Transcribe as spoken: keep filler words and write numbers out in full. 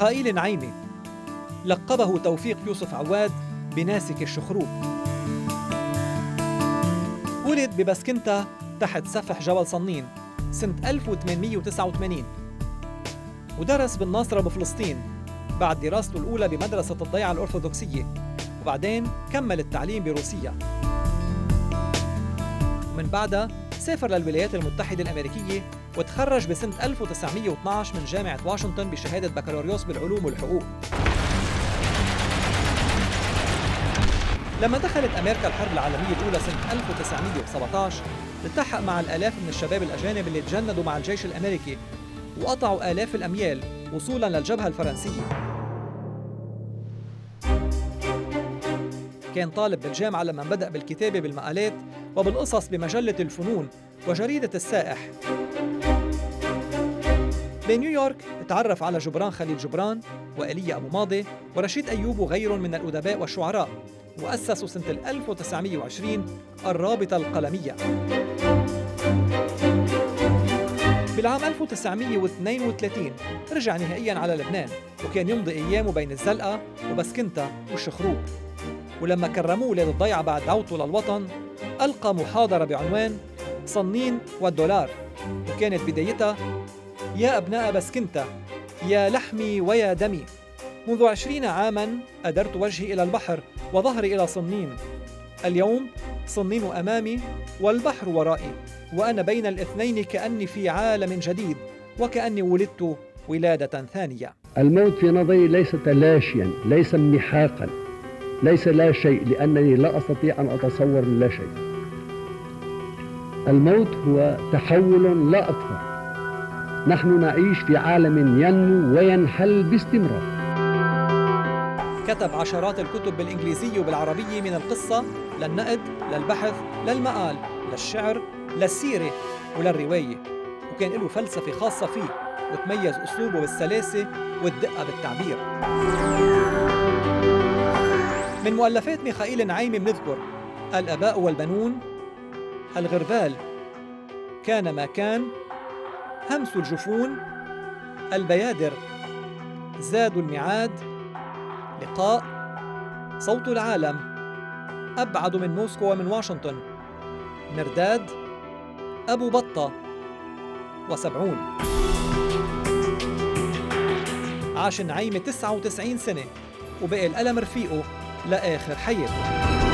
ميخائيل نعيمي لقبه توفيق يوسف عواد بناسك الشخروب. ولد ببسكنتا تحت سفح جبل صنين سنة ألف وثمانمئة وتسعة وثمانين، ودرس بالناصرة بفلسطين بعد دراسته الأولى بمدرسة الضيعة الأرثوذكسية، وبعدين كمل التعليم بروسيا، ومن بعدها سافر للولايات المتحدة الأمريكية وتخرج بسنة ألف وتسعمئة واثني عشر من جامعة واشنطن بشهادة بكالوريوس بالعلوم والحقوق. لما دخلت أمريكا الحرب العالمية الأولى سنة ألف وتسعمئة وسبعة عشر التحق مع الآلاف من الشباب الأجانب اللي تجندوا مع الجيش الأمريكي وقطعوا آلاف الأميال وصولاً للجبهة الفرنسية. كان طالب بالجامعة لما بدأ بالكتابة بالمقالات وبالقصص بمجلة الفنون وجريدة السائح. بنيويورك تعرف على جبران خليل جبران وإيليا أبو ماضي ورشيد أيوب وغيرهم من الأدباء والشعراء، وأسسوا سنة ألف وتسعمئة وعشرين الرابطة القلمية. بالعام ألف وتسعمئة واثنين وثلاثين رجع نهائياً على لبنان، وكان يمضي أيامه بين الزلقة وبسكنتا والشخروب. ولما كرموه ولاد الضيعة بعد عودته للوطن ألقى محاضرة بعنوان صنين والدولار، وكانت بدايتها: يا أبناء بسكنتا، يا لحمي ويا دمي، منذ عشرين عاماً أدرت وجهي إلى البحر وظهري إلى صنين. اليوم صنين أمامي والبحر ورائي، وأنا بين الاثنين كأني في عالم جديد وكأني ولدت ولادة ثانية. الموت في نظري ليس تلاشياً، ليس انمحاقاً، ليس لا شيء، لأنني لا أستطيع أن أتصور من لا شيء. الموت هو تحول لا أكثر. نحن نعيش في عالم ينمو وينحل باستمرار. كتب عشرات الكتب بالإنجليزية وبالعربية، من القصة للنقد للبحث للمقال للشعر للسيرة وللرواية، وكان له فلسفة خاصة فيه وتميز أسلوبه بالسلاسة والدقة بالتعبير. من مؤلفات ميخائيل نعيمي بنذكر الآباء والبنون، الغربال، كان ما كان، همس الجفون، البيادر، زاد الميعاد، لقاء، صوت العالم، أبعد من موسكو ومن واشنطن، مرداد، أبو بطة، وسبعون. عاش نعيمي تسعة وتسعين سنة وبقي الألم رفيقه لآخر حياته.